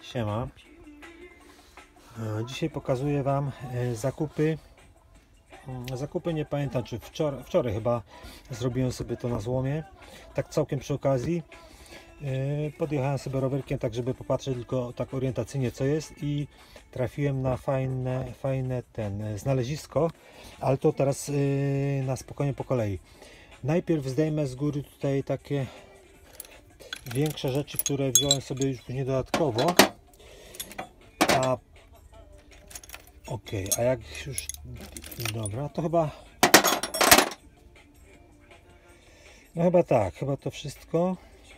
Siema. Dzisiaj pokazuję Wam zakupy. Zakupy nie pamiętam, czy wczoraj chyba zrobiłem sobie to na złomie. Tak całkiem przy okazji. Podjechałem sobie rowerkiem, tak żeby popatrzeć tylko tak orientacyjnie co jest i trafiłem na fajne znalezisko, ale to teraz na spokojnie po kolei. Najpierw zdejmę z góry tutaj takie większe rzeczy, które wziąłem sobie już później dodatkowo. A jak już... Dobra, to chyba... No chyba tak, chyba to wszystko.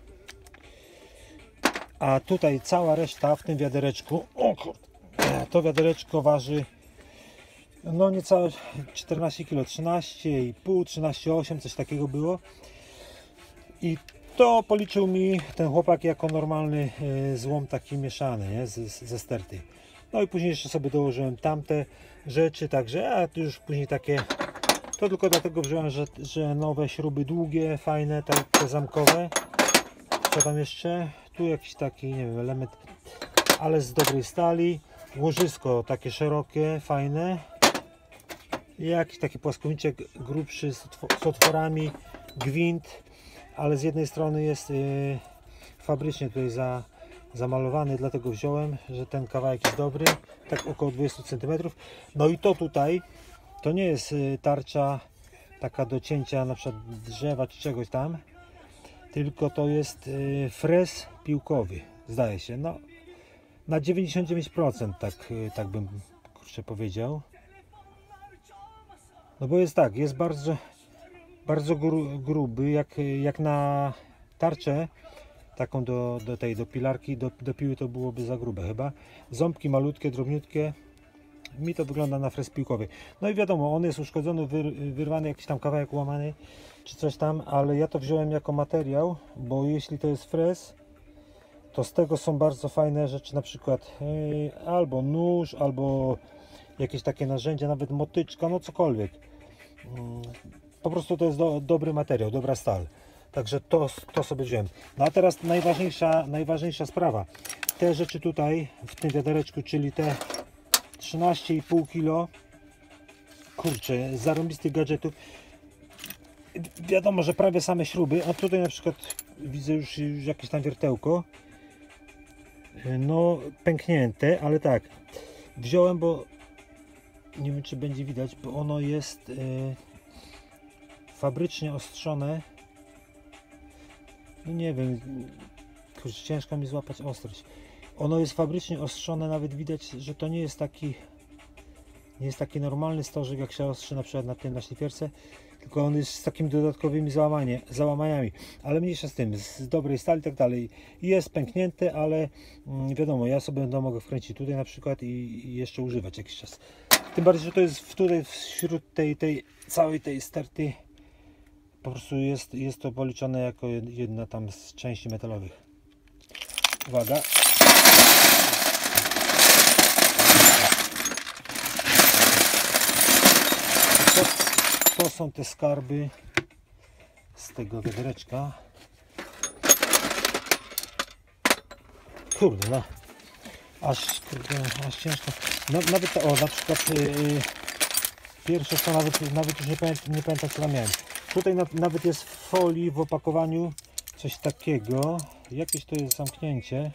A tutaj cała reszta w tym wiadereczku... O kurde! To wiadereczko waży... No niecałe 14 kg, 13,5, 13,8, coś takiego było. I to policzył mi ten chłopak jako normalny złom taki mieszany, nie? Ze sterty. No i później jeszcze sobie dołożyłem tamte rzeczy, także a tu już później takie, to tylko dlatego wziąłem, że nowe śruby długie, fajne, te zamkowe. Co tam jeszcze? Tu jakiś taki, nie wiem, element, ale z dobrej stali. Łożysko takie szerokie, fajne. Jakiś taki płaskowniczek grubszy z otworami, gwint, ale z jednej strony jest fabrycznie tutaj zamalowany, dlatego wziąłem, że ten kawałek jest dobry, tak około 20 cm. No i to tutaj, to nie jest tarcza taka do cięcia na przykład drzewa czy czegoś tam, tylko to jest frez piłkowy, zdaje się, no na 99% tak bym kurczę powiedział. No bo jest tak, jest bardzo gruby, jak na tarczę taką do pilarki, do piły to byłoby za grube chyba. Ząbki malutkie, drobniutkie. Mi to wygląda na frez piłkowy. No i wiadomo, on jest uszkodzony, wyrwany, jakiś tam kawałek łamany, czy coś tam, ale ja to wziąłem jako materiał, bo jeśli to jest frez, to z tego są bardzo fajne rzeczy, na przykład albo nóż, albo jakieś takie narzędzia, nawet motyczka, no cokolwiek. Po prostu to jest dobry materiał, dobra stal. Także to sobie wziąłem. No a teraz najważniejsza sprawa. Te rzeczy tutaj w tym wiadereczku, czyli te 13,5 kg. Kurczę, zarąbistych gadżetów. Wiadomo, że prawie same śruby, a tutaj na przykład widzę już jakieś tam wiertełko. No pęknięte, ale tak. Wziąłem, bo nie wiem czy będzie widać, bo ono jest fabrycznie ostrzone. No nie wiem, kurczę, ciężko mi złapać ostrość. Ono jest fabrycznie ostrzone, nawet widać, że to nie jest taki normalny stożek, jak się ostrzy na przykład na szlifierce, tylko on jest z takimi dodatkowymi załamaniami, ale mniejsza z tym, z dobrej stali i tak dalej. Jest pęknięte, ale wiadomo, ja sobie mogę wkręcić tutaj na przykład i jeszcze używać jakiś czas. Tym bardziej, że to jest tutaj wśród tej całej tej sterty. Po prostu jest to policzone jako jedna tam z części metalowych. Uwaga. To są te skarby z tego wiadereczka. Kurde, no. Aż ciężko. No, nawet to, na przykład pierwsze co nawet już nie pamiętam co tam miałem. Tutaj nawet jest w folii, w opakowaniu coś takiego. Jakieś to jest zamknięcie.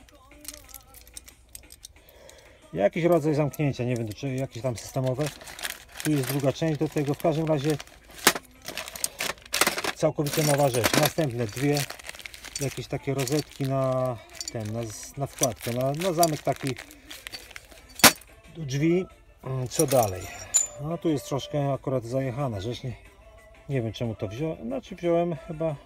Jakiś rodzaj zamknięcia, nie wiem, czy jakieś tam systemowe. Tu jest druga część do tego. W każdym razie całkowicie nowa rzecz. Następne dwie jakieś takie rozetki na wkładkę, na zamek taki drzwi. Co dalej? No tu jest troszkę akurat zajechana rzecz. Nie wiem czemu to wziąłem, znaczy wziąłem chyba,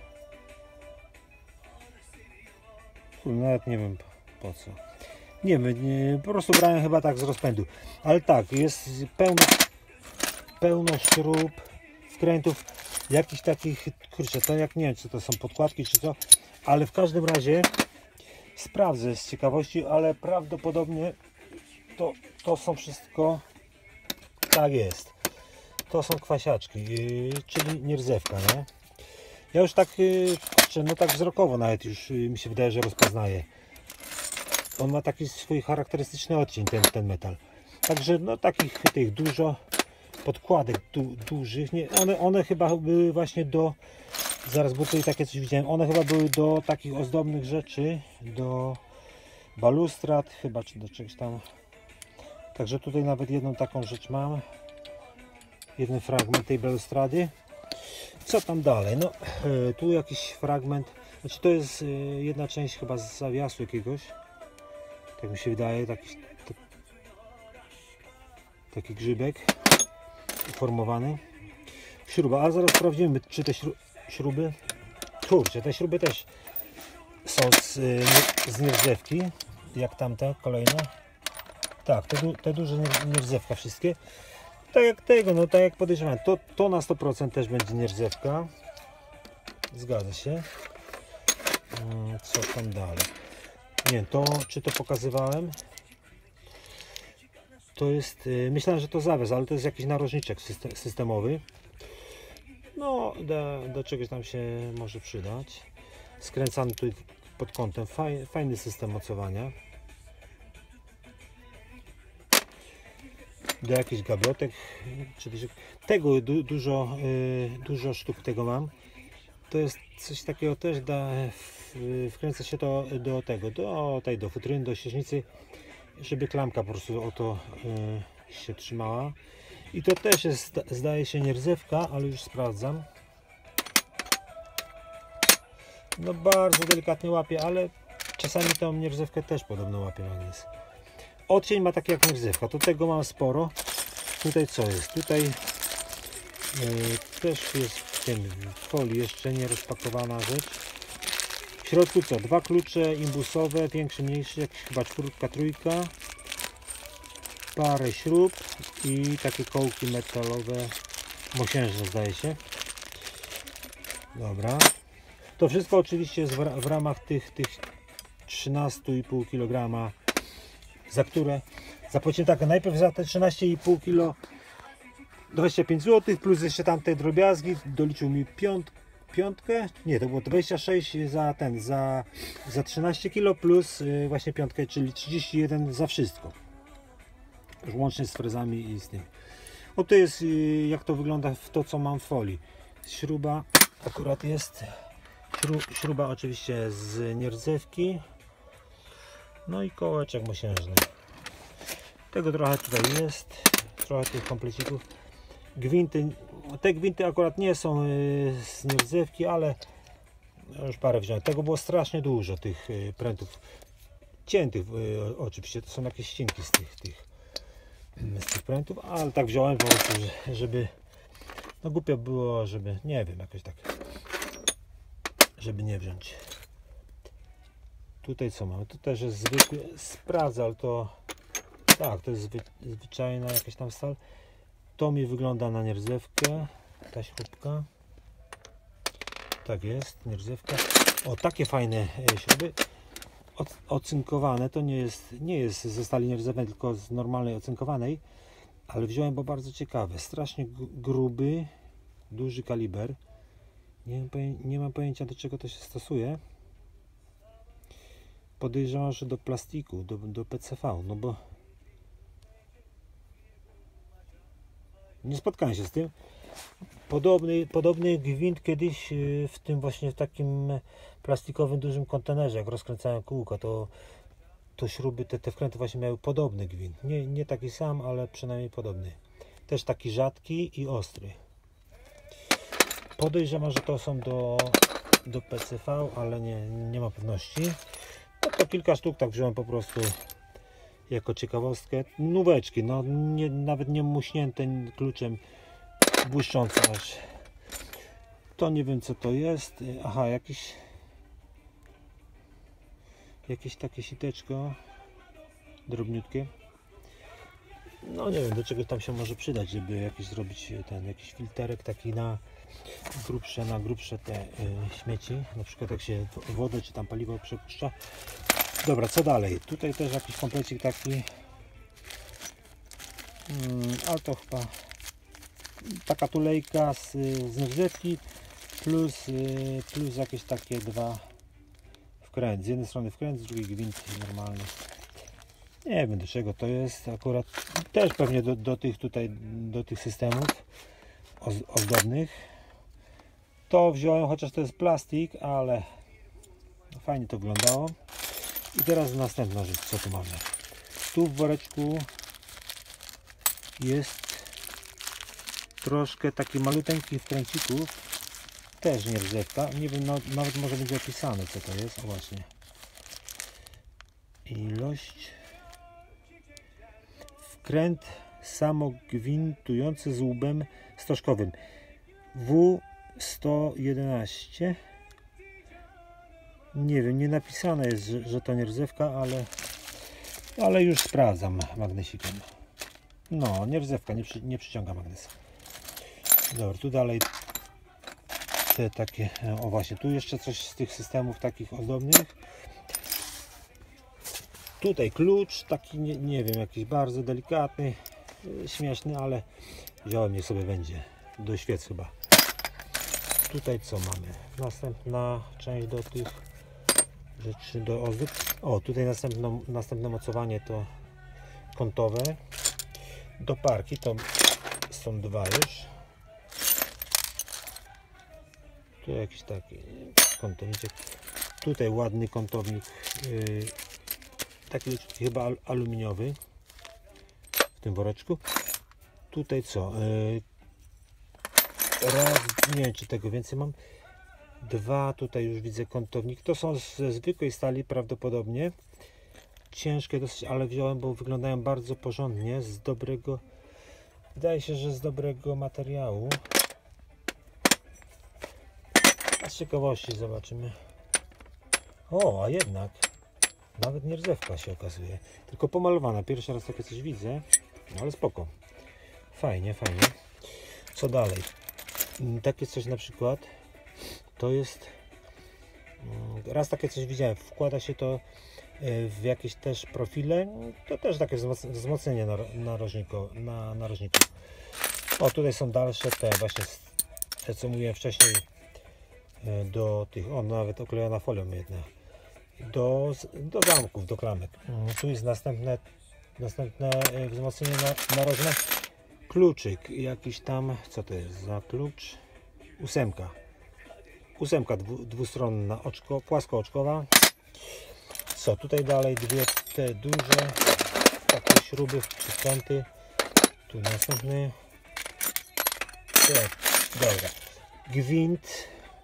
nawet nie wiem po co, nie wiem, po prostu brałem chyba tak z rozpędu, ale tak, jest pełno śrub, wkrętów, jakichś takich, kurczę, to jak nie wiem czy to są podkładki czy co, ale w każdym razie sprawdzę z ciekawości, ale prawdopodobnie to są wszystko, tak jest. To są kwasiaczki, czyli nierdzewka, nie? Ja już tak, no tak wzrokowo nawet już mi się wydaje, że rozpoznaję. On ma taki swój charakterystyczny odcień, ten metal. Także no takich tych dużo podkładek dużych. Nie, one chyba były właśnie do... Zaraz, bo tutaj takie coś widziałem. One chyba były do takich ozdobnych rzeczy, do balustrad chyba, czy do czegoś tam. Także tutaj nawet jedną taką rzecz mam. Jeden fragment tej balustrady. Co tam dalej? No, tu jakiś fragment. Znaczy to jest jedna część chyba z zawiasu jakiegoś. Tak mi się wydaje, taki grzybek uformowany. Śruba, ale zaraz sprawdzimy, czy te śruby... Kurczę, te śruby też są z nierdzewki, jak tamte kolejne. Tak, te duże nierdzewka wszystkie. Tak jak tego, no tak jak podejrzewałem, to na 100% też będzie nierdzewka. Zgadza się. Co tam dalej? Nie, czy to pokazywałem? To jest, myślałem, że to zawias, ale to jest jakiś narożniczek systemowy. No, do czegoś tam się może przydać. Skręcany tu pod kątem. Fajny system mocowania. Do jakichś gablotek. Tego dużo sztuk tego mam. To jest coś takiego też, wkręca się to do futryny, do ścieżnicy, żeby klamka po prostu o to się trzymała. I to też jest, zdaje się, nierdzewka, ale już sprawdzam. No bardzo delikatnie łapie, ale czasami tą nierdzewkę też podobno łapie magnes. Odcień ma taki jak nierdzewka, to tego mam sporo. Tutaj co jest? Tutaj też jest w tym folii jeszcze nie rozpakowana rzecz. W środku co? Dwa klucze imbusowe, większy, mniejszy, jakieś chyba 4, 3. Parę śrub i takie kołki metalowe, mosiężne zdaje się. Dobra. To wszystko oczywiście jest w ramach tych 13,5 kg, za które zapłaciłem tak, najpierw za te 13,5 kg 25 zł, plus jeszcze tamte drobiazgi, doliczył mi piątkę, nie, to było 26 za 13 kg plus właśnie piątkę, czyli 31 za wszystko. Już łącznie z frezami i z tym. O, to jest jak to wygląda w to, co mam w folii. Śruba akurat jest. Śruba oczywiście z nierdzewki. No i kołeczek mosiężny. Tego trochę tutaj jest. Trochę tych komplecików. Gwinty. Te gwinty akurat nie są z nierdzewki, ale już parę wziąłem. Tego było strasznie dużo, tych prętów. Ciętych oczywiście. To są jakieś ścinki z tych prętów, ale tak wziąłem po prostu, żeby no głupio było, żeby, nie wiem, jakoś tak, żeby nie wziąć. Tutaj co mamy? Tu też jest zwykły, sprawdzę, ale to tak, to jest zwyczajna jakaś tam stal. To mi wygląda na nierdzewkę, ta śrubka. Tak jest, nierdzewka. O, takie fajne śruby. Ocynkowane, to nie jest ze stali nierdzewnej, tylko z normalnej ocynkowanej, ale wziąłem, bo bardzo ciekawe, strasznie gruby, duży kaliber. Nie mam pojęcia, do czego to się stosuje. Podejrzewam, że do plastiku, do PCV, no bo nie spotkałem się z tym. Podobny gwint kiedyś w tym właśnie w takim plastikowym dużym kontenerze, jak rozkręcałem kółko, to śruby, te wkręty właśnie miały podobny gwint. Nie taki sam, ale przynajmniej podobny. Też taki rzadki i ostry. Podejrzewam, że to są do PCV, ale nie ma pewności. No to kilka sztuk tak wziąłem po prostu jako ciekawostkę. Nóweczki, no nawet nie muśnięte kluczem, błyszczące aż. To nie wiem, co to jest. Aha, jakieś takie siteczko drobniutkie. No nie wiem, do czego tam się może przydać, żeby jakiś zrobić jakiś filterek taki na grubsze te śmieci, na przykład jak się wodę czy tam paliwo przepuszcza. Dobra, co dalej? Tutaj też jakiś komplecik taki, ale to chyba taka tulejka z nierdzewki plus jakieś takie dwa wkręt. Z jednej strony wkręt, z drugiej gwint normalny. Nie wiem, do czego to jest. Akurat też pewnie do tych systemów ozdobnych. To wziąłem, chociaż to jest plastik, ale fajnie to wyglądało. I teraz następna rzecz, co tu mamy. Tu w woreczku jest troszkę takich maluteńkich wkręcików. Też nie rdzewka. Nie wiem, nawet może będzie opisane, co to jest. O właśnie. Ilość. Wkręt samogwintujący z łubem stożkowym. W111. Nie wiem, nie napisane jest, że to nie rdzewka, ale już sprawdzam magnesikiem. No, nie rdzewka, nie przyciąga magnes. Dobra, tu dalej te takie, o właśnie, tu jeszcze coś z tych systemów takich ozdobnych. Tutaj klucz, taki nie wiem, jakiś bardzo delikatny, śmieszny, ale wziąłem, niech sobie będzie, do świec chyba. Tutaj co mamy? Następna część do tych rzeczy, do ozdób. O, tutaj następne mocowanie to kątowe. Do parki to są dwa już. Tu jakiś taki kątowniczek. Tutaj ładny kątownik, taki chyba aluminiowy w tym woreczku. Tutaj co? Raz, nie wiem, czy tego więcej mam. Dwa, tutaj już widzę kątownik. To są ze zwykłej stali prawdopodobnie. Ciężkie dosyć, ale wziąłem, bo wyglądają bardzo porządnie, z dobrego, wydaje się, że z dobrego materiału. A z ciekawości zobaczymy. O, a jednak nawet nie rdzewka się okazuje, tylko pomalowana. Pierwszy raz takie coś widzę, ale spoko. Fajnie, fajnie. Co dalej? Takie coś na przykład to jest, raz takie coś widziałem, wkłada się to w jakieś też profile, to też takie wzmocnienie na narożniku. O, tutaj są dalsze te właśnie, te co mówiłem wcześniej, do tych, o, nawet oklejona folią jedna, do zamków, do klamek. Tu jest następne wzmocnienie narożne. Kluczyk jakiś tam, co to jest za klucz? Ósemka dwustronna, płaskooczkowa. Co tutaj dalej? Dwie te duże takie śruby, przykręty. Tu następny. Tak, dobra. Gwint.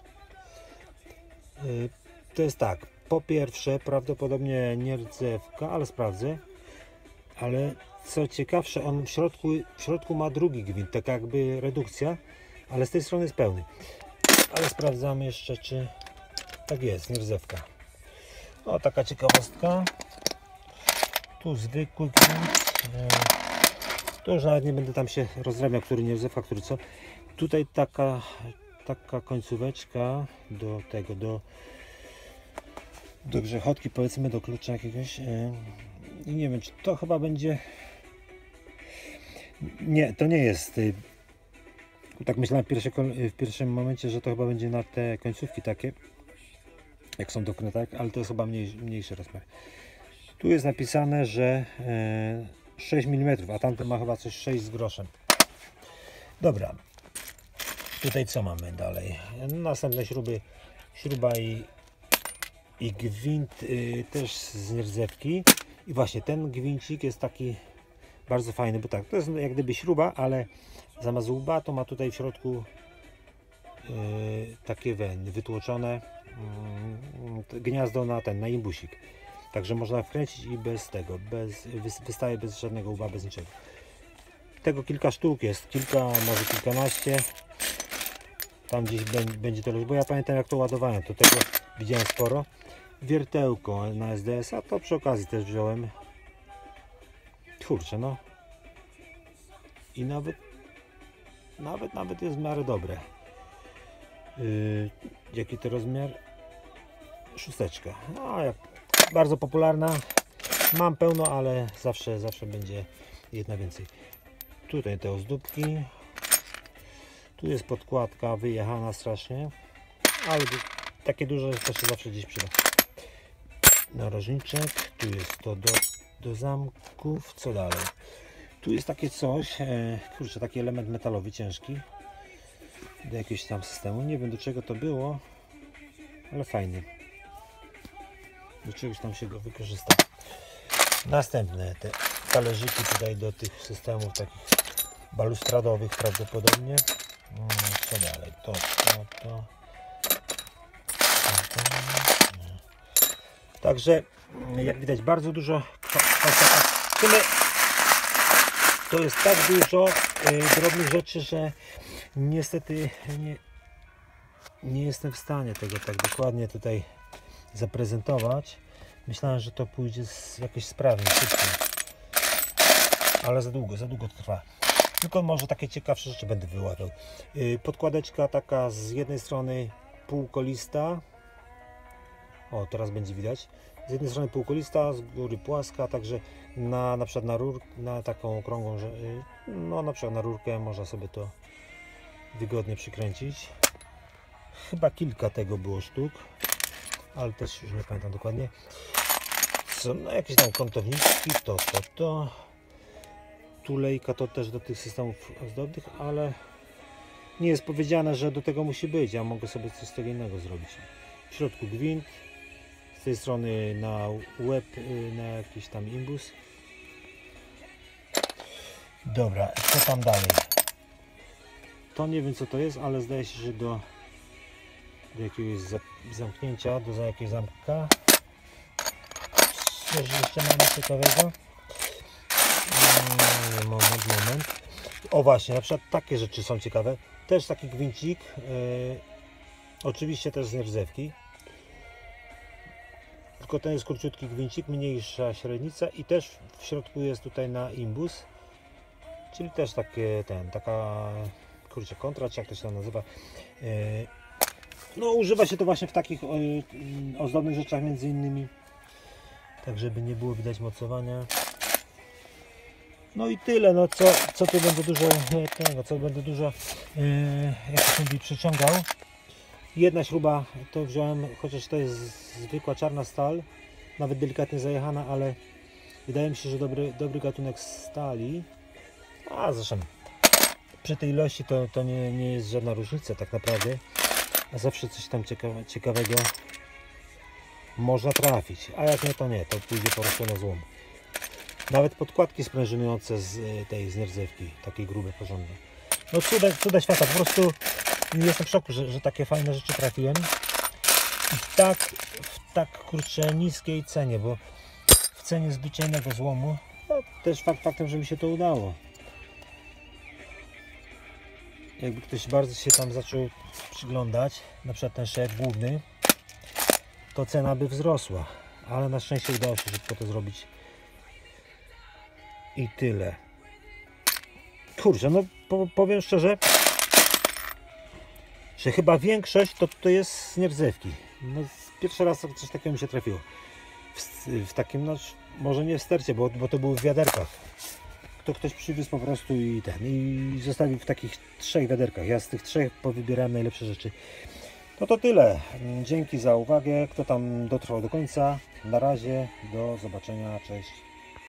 To jest tak. Po pierwsze, prawdopodobnie nie rdzewka, ale sprawdzę. Ale co ciekawsze, on w środku ma drugi gwint, tak jakby redukcja, ale z tej strony jest pełny. Ale sprawdzamy jeszcze, czy tak jest, nie rdzewka. O, taka ciekawostka. Tu zwykły gwint. To już nawet nie będę tam się rozrabiał, który nie rdzewka, który co. Tutaj taka końcóweczka do tego, do grzechotki, powiedzmy, do klucza jakiegoś. I nie wiem, czy to chyba będzie... Nie, to nie jest. Tak myślałem w pierwszym momencie, że to chyba będzie na te końcówki takie, jak są dokrętek, ale to jest chyba mniejszy rozmiar. Tu jest napisane, że 6 mm, a tamten ma chyba coś 6 z groszem. Dobra. Tutaj co mamy dalej? Następne śruby. Śruba i gwint też z nierdzewki. I właśnie ten gwincik jest taki bardzo fajny, bo tak, to jest jak gdyby śruba, ale zamiast łba to ma tutaj w środku takie wytłoczone gniazdo na imbusik. Także można wkręcić i bez tego, wystaje bez żadnego łba, bez niczego. Tego kilka sztuk jest, może kilkanaście. Tam gdzieś będzie to leżeć, bo ja pamiętam, jak to ładowałem, to tego widziałem sporo. Wiertełko na SDS, a to przy okazji też wziąłem. Kurczę, no. I nawet jest w miarę dobre. Jaki to rozmiar? 6. No, bardzo popularna. Mam pełno, ale zawsze będzie jedna więcej. Tutaj te ozdóbki. Tu jest podkładka wyjechana strasznie, ale takie duże to się zawsze gdzieś przyda. narożniczek, tu jest to do zamków, co dalej? Tu jest takie coś, kurczę, taki element metalowy ciężki do jakiegoś tam systemu, nie wiem do czego to było, ale fajny, do czegoś tam się go wykorzysta. Następne te talerzyki tutaj do tych systemów takich balustradowych prawdopodobnie. Co dalej? To. Także jak widać bardzo dużo w sumie to jest tak dużo drobnych rzeczy, że niestety nie jestem w stanie tego tak dokładnie tutaj zaprezentować. Myślałem, że to pójdzie jakoś sprawnie, szybko, ale za długo to trwa. Tylko może takie ciekawsze rzeczy będę wyławiał. Podkładeczka taka z jednej strony półkolista. O, teraz będzie widać. Z jednej strony półkolista, z góry płaska, także na przykład na taką okrągłą, no na przykład na rurkę można sobie to wygodnie przykręcić. Chyba kilka tego było sztuk, ale też już nie pamiętam dokładnie. Co, no jakieś tam kątowniczki, to. Tulejka to też do tych systemów ozdobnych, ale nie jest powiedziane, że do tego musi być. Ja mogę sobie coś z tego innego zrobić. W środku gwint, z tej strony na łeb, na jakiś tam imbus. Dobra, co tam dalej? To nie wiem co to jest, ale zdaje się, że do jakiegoś zamknięcia, do jakiegoś zamka. Coś jeszcze mamy ciekawego. Moment. O właśnie, na przykład takie rzeczy są ciekawe. Też taki gwincik. Oczywiście też z nierdzewki. Tylko ten jest króciutki gwincik, mniejsza średnica i też w środku jest tutaj na imbus. Czyli też taka kurczę kontra, czy jak to się tam nazywa. No używa się to właśnie w takich ozdobnych rzeczach między innymi. Tak żeby nie było widać mocowania. No i tyle, no co tu będę dużo jak to się mówi, przyciągał. Jedna śruba to wziąłem, chociaż to jest zwykła czarna stal, nawet delikatnie zajechana, ale wydaje mi się, że dobry gatunek stali. A zresztą przy tej ilości to nie jest żadna różnica tak naprawdę, a zawsze coś tam ciekawego można trafić, a jak nie to nie, to pójdzie po prostu na złom. Nawet podkładki sprężynujące z nierdzewki, takie grube, porządne. No cuda świata, po prostu jestem w szoku, że takie fajne rzeczy trafiłem w tak kurczę niskiej cenie, bo w cenie zwyczajnego złomu, no też faktem, że mi się to udało. Jakby ktoś bardzo się tam zaczął przyglądać, na przykład ten szef główny, to cena by wzrosła, ale na szczęście udało się szybko to zrobić. I tyle. Kurczę, no powiem szczerze, że chyba większość to jest z nierdzewki. No, pierwszy raz coś takiego mi się trafiło. W takim, no, może nie w stercie, bo to były w wiaderkach. To ktoś przywiózł po prostu i zostawił w takich 3 wiaderkach. Ja z tych 3 powybierałem najlepsze rzeczy. No to tyle. Dzięki za uwagę. Kto tam dotrwał do końca. Na razie. Do zobaczenia. Cześć.